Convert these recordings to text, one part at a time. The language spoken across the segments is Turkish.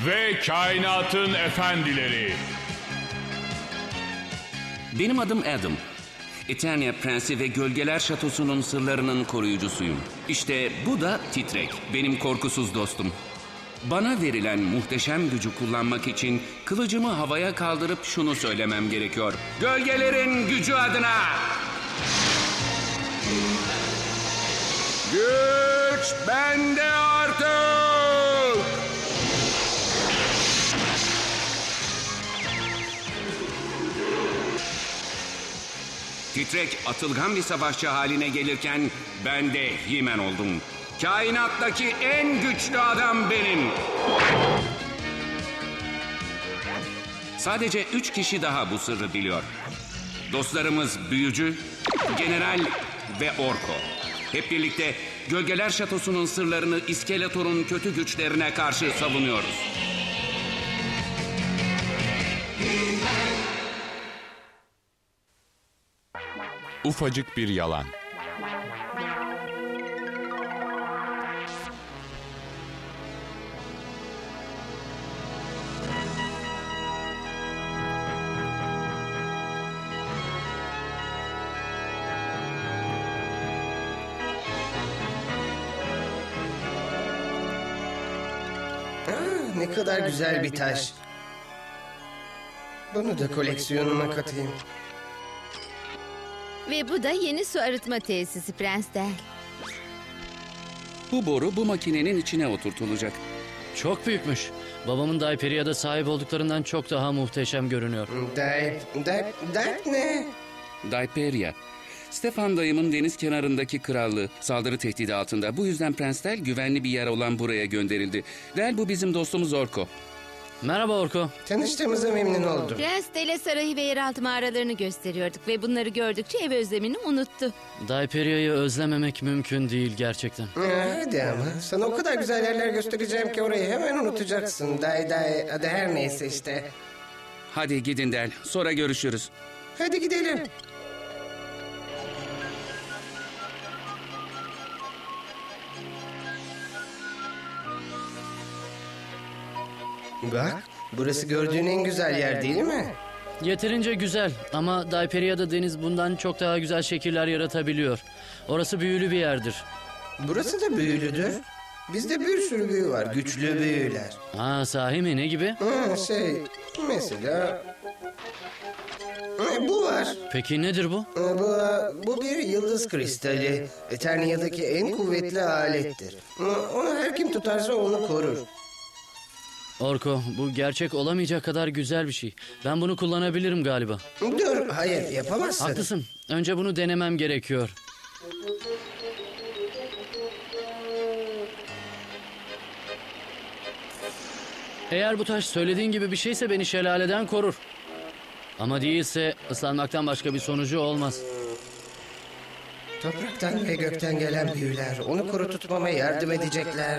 ve kainatın efendileri. Benim adım Adam. Eternia Prensi ve Gölgeler Şatosu'nun sırlarının koruyucusuyum. İşte bu da Titrek, benim korkusuz dostum. Bana verilen muhteşem gücü kullanmak için kılıcımı havaya kaldırıp şunu söylemem gerekiyor. Gölgelerin gücü adına! Güç bende artık! Titrek atılgan bir savaşçı haline gelirken ben de He-Man oldum. Kainattaki en güçlü adam benim. Sadece 3 kişi daha bu sırrı biliyor. Dostlarımız Büyücü, General ve Orko. Hep birlikte Gölgeler Şatosu'nun sırlarını İskeletor'un kötü güçlerine karşı savunuyoruz. Ufacık bir yalan. Ne kadar güzel bir taş. Bunu da koleksiyonuma katayım. Ve bu da yeni su arıtma tesisi Prens Del. Bu boru bu makinenin içine oturtulacak. Çok büyükmüş. Babamın Daiperiya'da sahip olduklarından çok daha muhteşem görünüyor. Dayp ne? Daiperia. Stefan dayımın deniz kenarındaki krallığı saldırı tehdidi altında. Bu yüzden Prens Del güvenli bir yer olan buraya gönderildi. Del bu bizim dostumuz Orko. Merhaba Orko. Tanıştığımıza memnun oldum. Prens Del'e sarayı ve yeraltı mağaralarını gösteriyorduk ve bunları gördükçe ev özlemini unuttu. Daiperiya'yı özlememek mümkün değil gerçekten. Hadi ama sana o kadar güzel yerler göstereceğim ki orayı hemen unutacaksın. Hadi her neyse işte. Hadi gidin Del, sonra görüşürüz. Hadi gidelim. Bak, burası gördüğün en güzel yer değil mi? Yeterince güzel ama Daiperiya'da deniz bundan çok daha güzel şekiller yaratabiliyor. Orası büyülü bir yerdir. Burası da büyülüdür. Bizde bir sürü büyü var, güçlü büyüler. Sahi mi, ne gibi? Mesela... Bu var. Peki nedir bu? Bu bir yıldız kristali. Eternia'daki en kuvvetli alettir. Onu her kim tutarsa onu korur. Orko, bu gerçek olamayacak kadar güzel bir şey. Ben bunu kullanabilirim galiba. Dur, hayır yapamazsın. Haklısın. Önce bunu denemem gerekiyor. Eğer bu taş söylediğin gibi bir şeyse beni şelaleden korur. Ama değilse ıslanmaktan başka bir sonucu olmaz. Topraktan ve gökten gelen büyüler onu kuru tutmama yardım edecekler.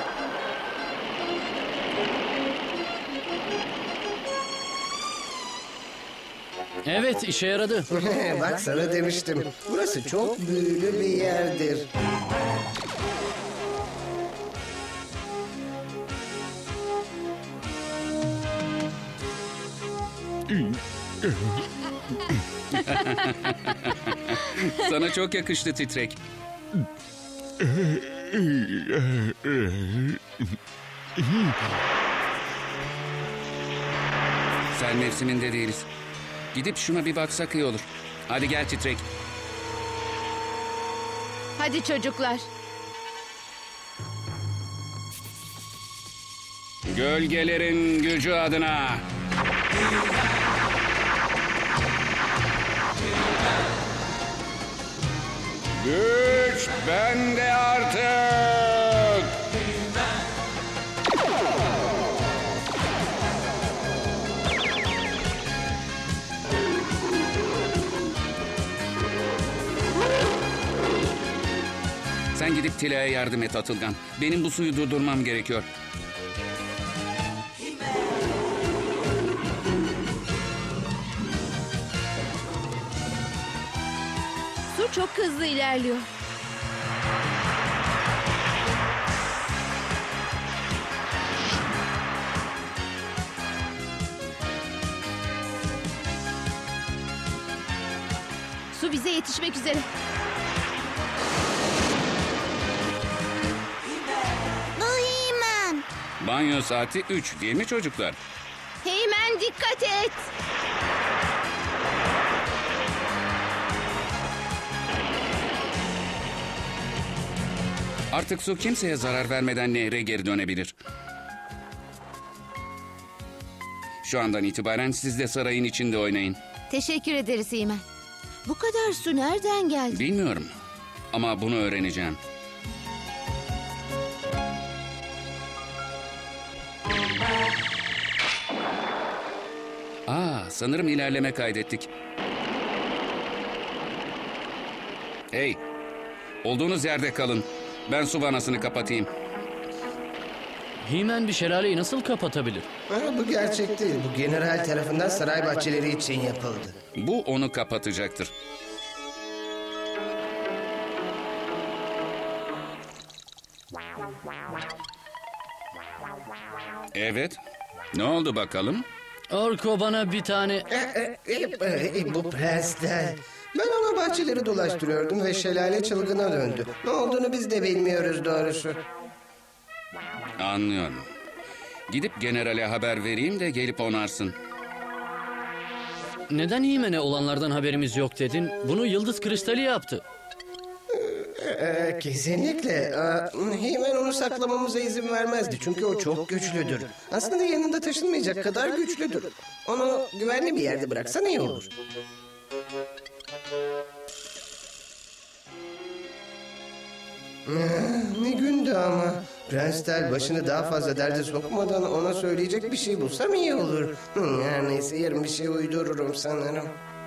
Evet, işe yaradı. Bak sana demiştim. Burası çok büyülü bir yerdir. Sana çok yakıştı Titrek. Sen mevsiminde değiliz. Gidip şuna bir baksak iyi olur. Hadi gel Titrek. Hadi çocuklar. Gölgelerin gücü adına. Güç bende artık. Sen gidip Tila'ya yardım et Atılgan. Benim bu suyu durdurmam gerekiyor. Su çok hızlı ilerliyor. Su bize yetişmek üzere. Bu He-Man. Banyo saati 3 değil mi çocuklar? Hemen dikkat et. Artık su kimseye zarar vermeden nehre geri dönebilir. Şu andan itibaren siz de sarayın içinde oynayın. Teşekkür ederiz Hemen. Bu kadar su nereden geldi? Bilmiyorum ama bunu öğreneceğim. Sanırım ilerleme kaydettik. Hey, olduğunuz yerde kalın. Ben su vanasını kapatayım. He-Man bir şelaleyi nasıl kapatabilir? Bu gerçek değil. Bu general tarafından saray bahçeleri için yapıldı. Bu onu kapatacaktır. Evet. Ne oldu bakalım? Orko bana bir tane... Bu prensler. Ben ona bahçeleri dolaştırıyordum ve şelale çılgına döndü. Ne olduğunu biz de bilmiyoruz doğrusu. Anlıyorum. Gidip generale haber vereyim de gelip onarsın. Neden He-Man'e olanlardan haberimiz yok dedin? Bunu Yıldız Kristali yaptı. Kesinlikle. Hemen onu saklamamıza izin vermezdi. Çünkü o çok güçlüdür. Aslında yanında taşınmayacak kadar güçlüdür. Onu güvenli bir yerde bıraksan iyi olur. Ne gündü ama. Prens Tel başını daha fazla derde sokmadan ona söyleyecek bir şey bulsam iyi olur. Her neyse yarın bir şey uydururum sanırım.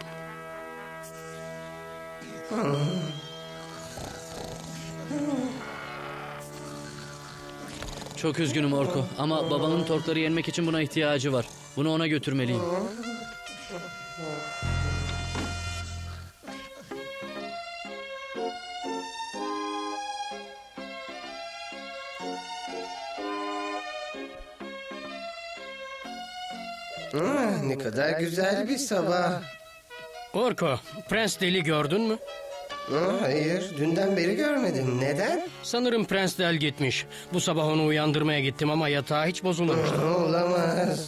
Çok üzgünüm Orko ama babamın torkları yenmek için buna ihtiyacı var. Bunu ona götürmeliyim. Ne kadar güzel bir sabah. Orko, Prens Del'i gördün mü? Hayır, dünden beri görmedim. Neden? Sanırım Prens Del gitmiş. Bu sabah onu uyandırmaya gittim ama yatağı hiç bozulmamıştı. Olamaz.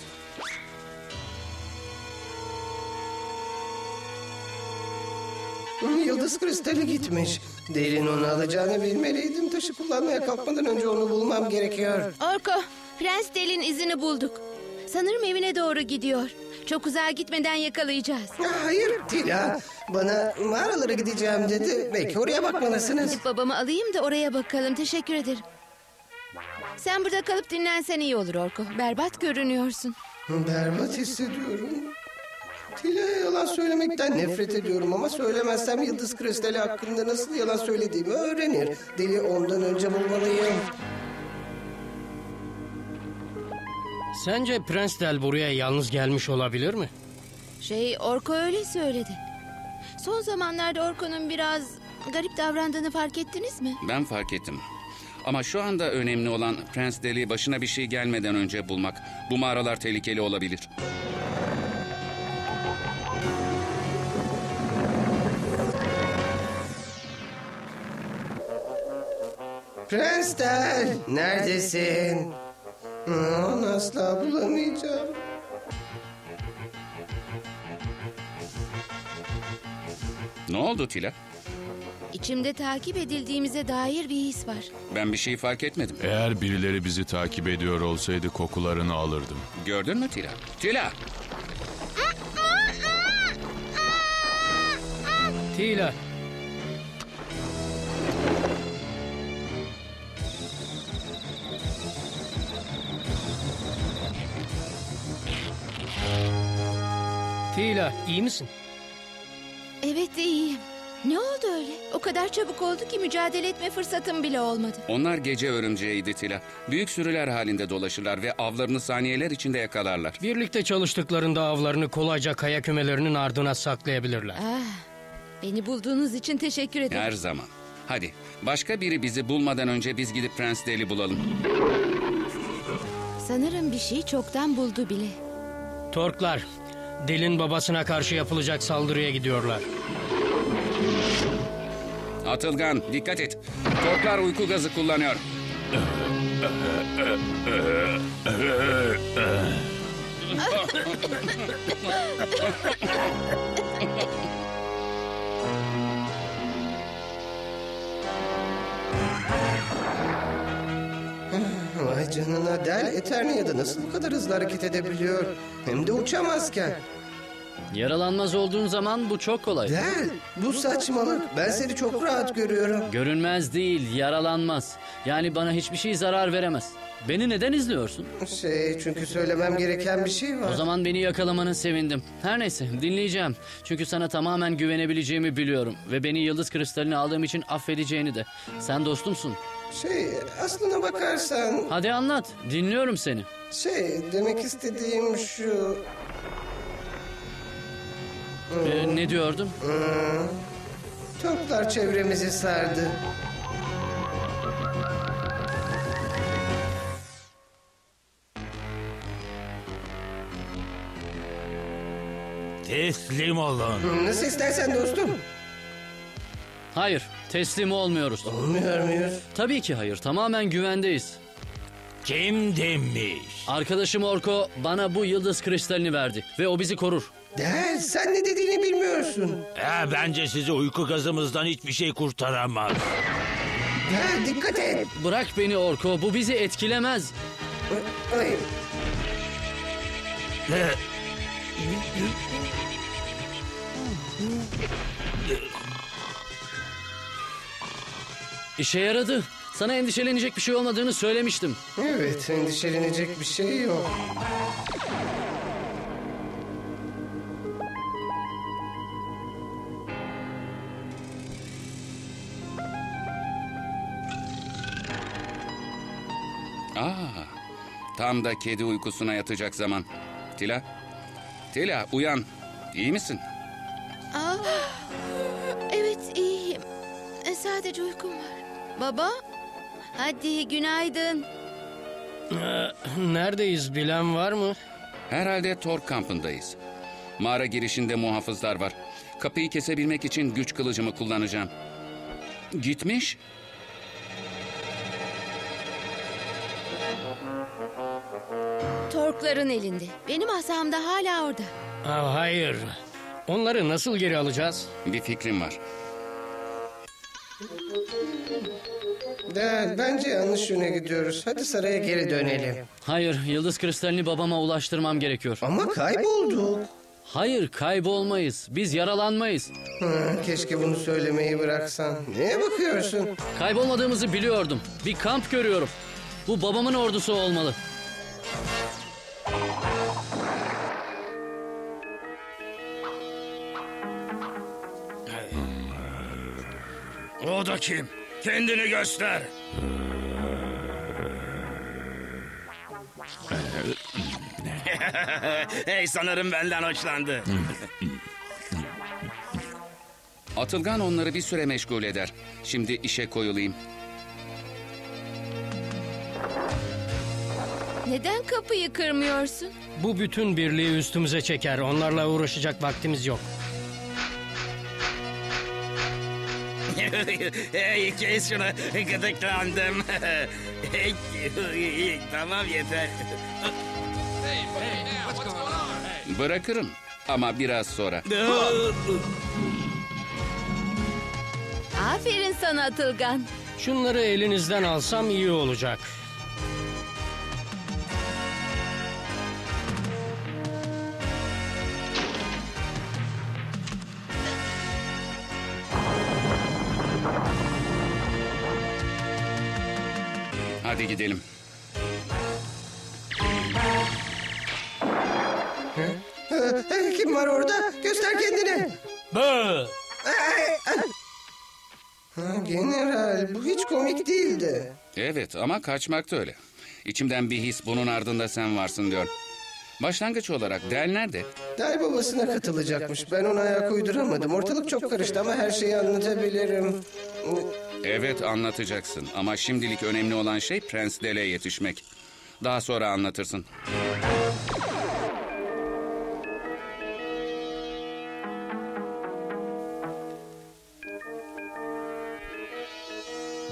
Yıldız kristali gitmiş. Delin onu alacağını bilmeliydim. Taşı kullanmaya kalkmadan önce onu bulmam gerekiyor. Orko, Prens Del'in izini bulduk. Sanırım evine doğru gidiyor. Çok uzağa gitmeden yakalayacağız. Hayır Tila. Bana mağaralara gideceğim dedi. Belki oraya bakmalısınız. Gidip babamı alayım da oraya bakalım. Teşekkür ederim. Sen burada kalıp dinlensen iyi olur Orko. Berbat görünüyorsun. Berbat hissediyorum. Tila'ya yalan söylemekten nefret ediyorum ama söylemezsem Yıldız Kristali hakkında nasıl yalan söylediğimi öğrenir. Deli ondan önce bulmalıyım. Sence Prens Del buraya yalnız gelmiş olabilir mi? Orko öyle söyledi. Son zamanlarda Orko'nun biraz garip davrandığını fark ettiniz mi? Ben fark ettim. Ama şu anda önemli olan Prens Del'i başına bir şey gelmeden önce bulmak. Bu mağaralar tehlikeli olabilir. Prens Del, neredesin? Onu asla bulamayacağım. Ne oldu Tila? İçimde takip edildiğimize dair bir his var. Ben bir şey fark etmedim. Eğer birileri bizi takip ediyor olsaydı kokularını alırdım. Gördün mü Tila? Tila! Tila. Tila, iyi misin? Evet iyiyim. Ne oldu öyle? O kadar çabuk oldu ki mücadele etme fırsatım bile olmadı. Onlar gece örümceğiydi Tila. Büyük sürüler halinde dolaşırlar ve avlarını saniyeler içinde yakalarlar. Birlikte çalıştıklarında avlarını kolayca kaya kümelerinin ardına saklayabilirler. Beni bulduğunuz için teşekkür ederim. Her zaman. Hadi başka biri bizi bulmadan önce biz gidip Prens Del'i bulalım. Sanırım bir şey çoktan buldu bile. Torklar, Del'in babasına karşı yapılacak saldırıya gidiyorlar. Atılgan, dikkat et. Torklar uyku gazı kullanıyor. Vay canına, Del Eternia'da nasıl bu kadar hızlı hareket edebiliyor? Hem de uçamazken. Yaralanmaz olduğun zaman bu çok kolay. Del, bu saçmalık. Ben seni çok rahat görüyorum. Görünmez değil, yaralanmaz. Yani bana hiçbir şey zarar veremez. Beni neden izliyorsun? Çünkü söylemem gereken bir şey var. O zaman beni yakalamanı sevindim. Her neyse, dinleyeceğim. Çünkü sana tamamen güvenebileceğimi biliyorum. Ve beni yıldız kristalini aldığım için affedeceğini de. Sen dostumsun. Aslına bakarsan... Hadi anlat, dinliyorum seni. Demek istediğim şu... Ne diyordun? Torklar çevremizi sardı. Teslim olun. Nasıl istersen dostum. Hayır, teslim olmuyoruz. Olmuyor muyuz? Tabii ki hayır, tamamen güvendeyiz. Kim demiş? Arkadaşım Orko bana bu yıldız kristalini verdi ve o bizi korur. Del, sen ne dediğini bilmiyorsun. Bence sizi uyku gazımızdan hiçbir şey kurtaramaz. Del, dikkat et. Bırak beni Orko, bu bizi etkilemez. Ay, İşe yaradı. Sana endişelenecek bir şey olmadığını söylemiştim. evet, endişelenecek bir şey yok. Tam da kedi uykusuna yatacak zaman. Tila uyan. İyi misin? Evet, iyiyim. Sadece uykum var. Baba, hadi günaydın. Neredeyiz bilen var mı? Herhalde Tork kampındayız. Mağara girişinde muhafızlar var. Kapıyı kesebilmek için güç kılıcımı kullanacağım. Gitmiş. Torkların elinde. Benim asam da hala orada. Hayır. Onları nasıl geri alacağız? Bir fikrim var. Del, bence yanlış yöne gidiyoruz. Hadi saraya geri dönelim. Hayır, yıldız kristalini babama ulaştırmam gerekiyor. Ama kaybolduk. Hayır, kaybolmayız. Biz yaralanmayız. Keşke bunu söylemeyi bıraksan. Neye bakıyorsun? Kaybolmadığımızı biliyordum. Bir kamp görüyorum. Bu babamın ordusu olmalı. O da kim? Kendini göster. Hey, sanırım benden hoşlandı. Atılgan onları bir süre meşgul eder. Şimdi işe koyulayım. Neden kapıyı kırmıyorsun? Bu bütün birliği üstümüze çeker. Onlarla uğraşacak vaktimiz yok. Hey, kes şunu. Gıdıklandım. Tamam, yeter. Bırakırım ama biraz sonra. Aferin sana Atılgan. Şunları elinizden alsam iyi olacak. Hadi gidelim. Kim var orada? Göster kendini. General, bu hiç komik değildi. Evet ama kaçmak da öyle. İçimden bir his bunun ardında sen varsın diyor. Başlangıç olarak Del nerede? Del babasına katılacakmış. Ben ona ayak uyduramadım. Ortalık çok karıştı ama her şeyi anlatabilirim. Evet anlatacaksın ama şimdilik önemli olan şey Prens Del'e yetişmek. Daha sonra anlatırsın.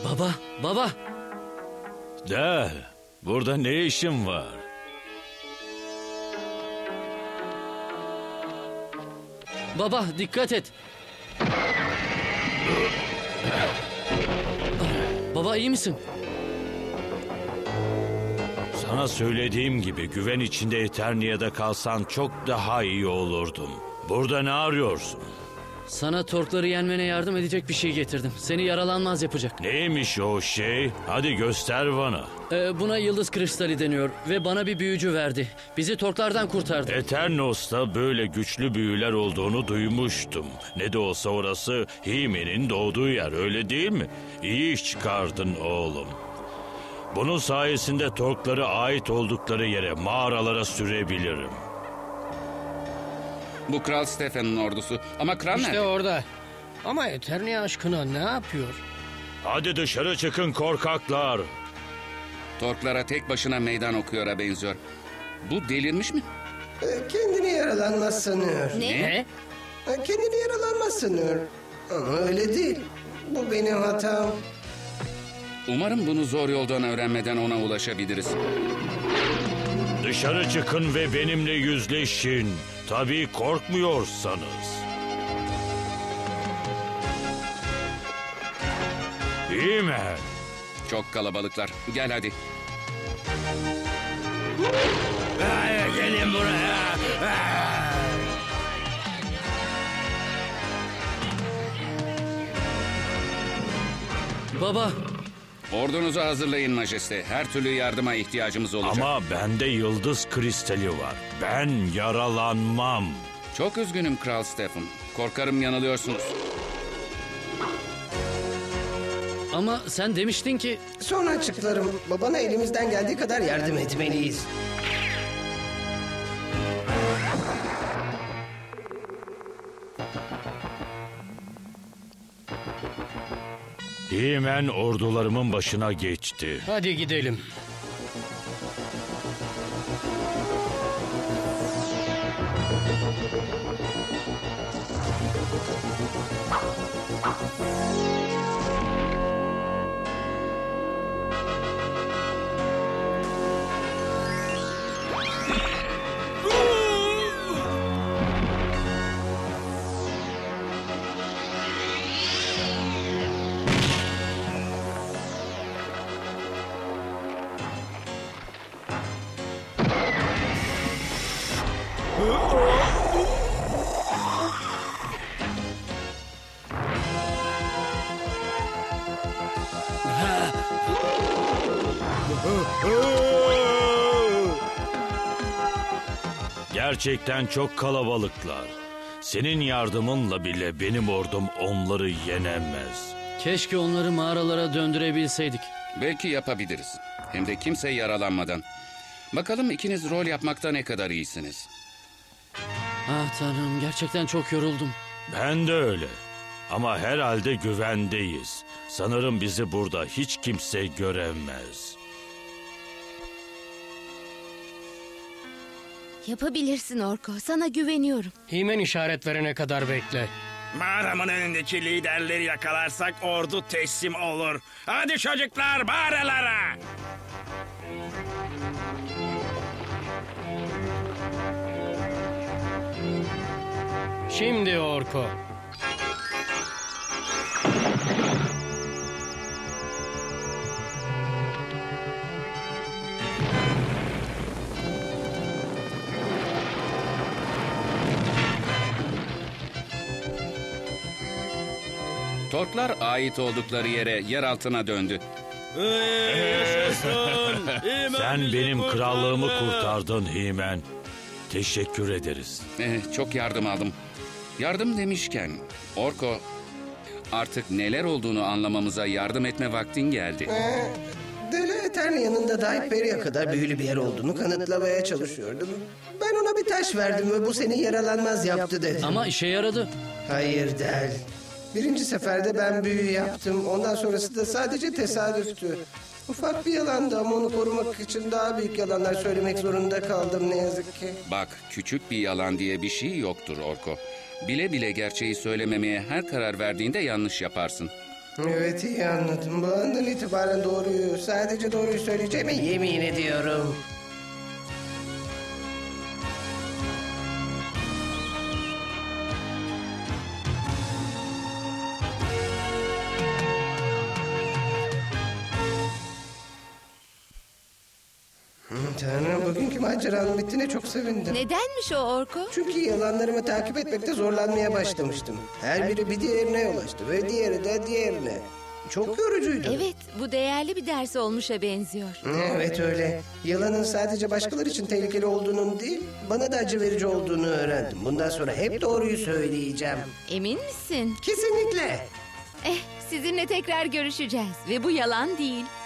Baba. De, burada ne işin var? Baba dikkat et. Baba iyi misin? Sana söylediğim gibi güven içinde Eternia'da kalsan çok daha iyi olurdum. Burada ne arıyorsun? Sana Torkları yenmene yardım edecek bir şey getirdim. Seni yaralanmaz yapacak. Neymiş o şey? Hadi göster bana. Buna yıldız kristali deniyor ve bana bir büyücü verdi. Bizi Torklardan kurtardı. Eternos'ta böyle güçlü büyüler olduğunu duymuştum. Ne de olsa orası He-Man'in doğduğu yer, öyle değil mi? İyi iş çıkardın oğlum. Bunun sayesinde Torkları ait oldukları yere, mağaralara sürebilirim. Bu Kral Stefan'ın ordusu. Ama kral İşte nerede? orada. Ama Eternia aşkına ne yapıyor? Hadi dışarı çıkın korkaklar. Torklara tek başına meydan okuyora benziyor. Bu delirmiş mi? Kendini yaralanmaz sanıyor. Ne? Kendini yaralanmaz sanıyor. Ama öyle değil. Bu benim hatam. Umarım bunu zor yoldan öğrenmeden ona ulaşabiliriz. Dışarı çıkın ve benimle yüzleşin. Tabii korkmuyorsanız. He-Man. Çok kalabalıklar. Gel hadi. Gelin buraya. Baba. Ordunuzu hazırlayın majeste. Her türlü yardıma ihtiyacımız olacak. Ama bende yıldız kristali var. Ben yaralanmam. Çok üzgünüm Kral Stefan. Korkarım yanılıyorsunuz. Ama sen demiştin ki... Sonra açıklarım. Babana elimizden geldiği kadar yardım etmeliyiz. He-Man ordularımın başına geçti. Hadi gidelim. Gerçekten çok kalabalıklar. Senin yardımınla bile benim ordum onları yenemez. Keşke onları mağaralara döndürebilseydik. Belki yapabiliriz. Hem de kimse yaralanmadan. Bakalım ikiniz rol yapmakta ne kadar iyisiniz. Ah tanrım, gerçekten çok yoruldum. Ben de öyle. Ama herhalde güvendeyiz. Sanırım bizi burada hiç kimse göremez. Yapabilirsin Orko. Sana güveniyorum. He-Man işaret verene kadar bekle. Mağaramın önündeki liderleri yakalarsak ordu teslim olur. Hadi çocuklar mağaralara. Şimdi Orko. Torklar ait oldukları yere yer altına döndü. Sen benim krallığımı kurtardın He-Man. Teşekkür ederiz. Çok yardım aldım. Yardım demişken Orko, artık neler olduğunu anlamamıza yardım etme vaktin geldi. Deli Eternia'nın da Hyperia'ya kadar büyülü bir yer olduğunu kanıtlamaya çalışıyordum. Ben ona bir taş verdim ve bu seni yaralanmaz yaptı dedi. Ama işe yaradı. Hayır Del. Birinci seferde ben büyü yaptım. Ondan sonrası da sadece tesadüftü. Ufak bir yalandı ama onu korumak için daha büyük yalanlar söylemek zorunda kaldım ne yazık ki. Bak, küçük bir yalan diye bir şey yoktur Orko. Bile bile gerçeği söylememeye her karar verdiğinde yanlış yaparsın. Ama Del, birinci seferde ben büyü yaptım. Ondan sonrası da sadece tesadüftü. Ufak bir yalandı ama onu korumak için daha büyük yalanlar söylemek zorunda kaldım ne yazık ki. Bak, küçük bir yalan diye bir şey yoktur Orko. Bile bile gerçeği söylememeye her karar verdiğinde yanlış yaparsın. Evet, iyi anladım. Bu andan itibaren sadece doğruyu söyleyeceğime yemin ediyorum. Tanrım, bugünkü maceranın bittiğine çok sevindim. Nedenmiş o Orko? Çünkü yalanlarımı takip etmekte zorlanmaya başlamıştım. Her biri bir diğerine yol açtı ve diğeri de diğerine. Çok yorucuydu. Evet, bu değerli bir ders olmuşa benziyor. Evet öyle. Yalanın sadece başkaları için tehlikeli olduğunun değil, bana da acı verici olduğunu öğrendim. Bundan sonra hep doğruyu söyleyeceğim. Emin misin? Kesinlikle. Sizinle tekrar görüşeceğiz ve bu yalan değil.